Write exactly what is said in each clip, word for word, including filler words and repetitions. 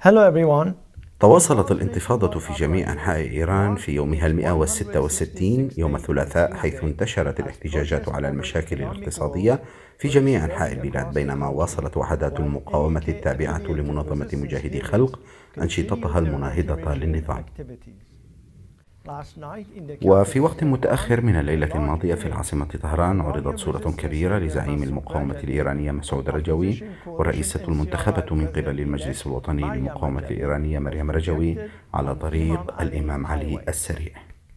Hello everyone. تواصلت الانتفاضة في جميع أنحاء إيران في يومها المئة والستة والستين يوم الثلاثاء، حيث انتشرت الاحتجاجات على المشاكل الاقتصادية في جميع أنحاء البلاد، بينما واصلت وحدات المقاومة التابعة لمنظمة مجاهدي خلق أنشطتها المناهضة للنظام. وفي وقت متأخر من الليلة الماضية في العاصمة طهران عرضت صورة كبيرة لزعيم المقاومة الإيرانية مسعود رجوي والرئيسة المنتخبة من قبل المجلس الوطني للمقاومة الإيرانية مريم رجوي على طريق الإمام علي السريع.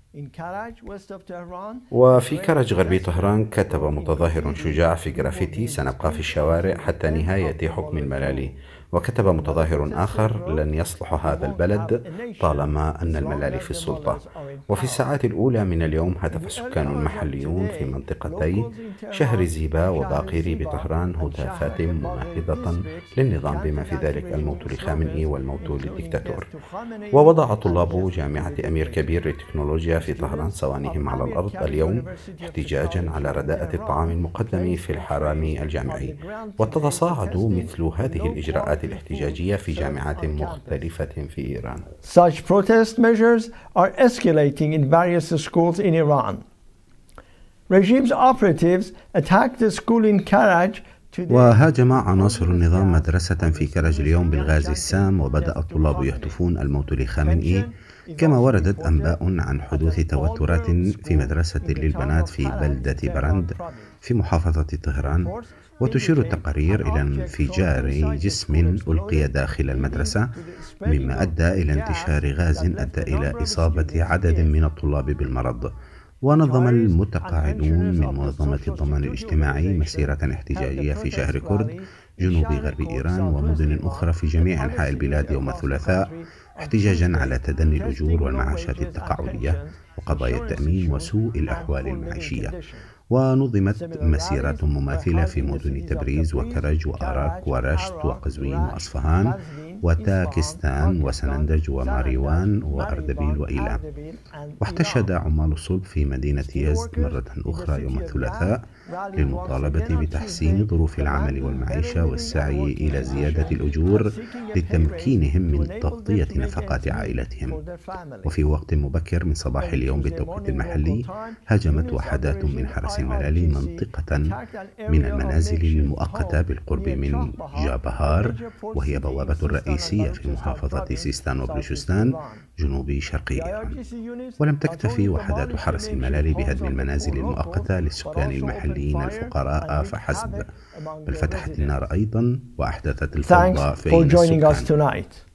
وفي كرج غربي طهران كتب متظاهر شجاع في جرافيتي: سنبقى في الشوارع حتى نهاية حكم الملالي. وكتب متظاهر آخر: لن يصلح هذا البلد طالما أن الملالي في السلطة. وفي الساعات الأولى من اليوم هتف السكان المحليون في منطقتي شهرزيبا وباقيري بطهران هتافات مناهضة للنظام، بما في ذلك الموت لخامنئي والموت للدكتاتور. ووضع طلاب جامعة أمير كبير للتكنولوجيا في طهران صوانيهم على الأرض اليوم احتجاجا على رداءة الطعام المقدم في الحرم الجامعي. وتتصاعد مثل هذه الإجراءات الاحتجاجية في جامعات مختلفة في إيران. Such protest measures are escalating in various schools in Iran. Regime's operatives attacked the school in Karaj. وهاجم عناصر النظام مدرسة في كرج اليوم بالغاز السام، وبدأ الطلاب يهتفون الموت لخامنئي. كما وردت أنباء عن حدوث توترات في مدرسة للبنات في بلدة برند في محافظة طهران، وتشير التقارير إلى انفجار جسم ألقي داخل المدرسة، مما أدى إلى انتشار غاز أدى إلى إصابة عدد من الطلاب بالمرض. ونظم المتقاعدون من منظمة الضمان الاجتماعي مسيرة احتجاجية في شهر كرد جنوب غرب إيران ومدن أخرى في جميع أنحاء البلاد يوم الثلاثاء، احتجاجا على تدني الأجور والمعاشات التقاعدية وقضايا التأمين وسوء الأحوال المعيشية. ونظمت مسيرات مماثلة في مدن تبريز وكرج وآراك ورشت وقزوين وأصفهان وتاكستان وسنندج وماريوان وأردبيل وإيلام. واحتشد عمال الصلب في مدينة يزد مرة أخرى يوم الثلاثاء للمطالبة بتحسين ظروف العمل والمعيشة والسعي إلى زيادة الأجور لتمكينهم من تغطية نفقات عائلتهم. وفي وقت مبكر من صباح اليوم بالتوقيت المحلي هاجمت وحدات من حرس الملالي منطقة من المنازل المؤقتة بالقرب من جابهار، وهي بوابة الرئيسية في محافظة سيستان وبلوشستان جنوب شرق إيران. ولم تكتفي وحدات حرس الملالي بهدم المنازل المؤقتة للسكان المحليين الفقراء فحسب، بل فتحت النار أيضا وأحدثت الفوضى بين السكان.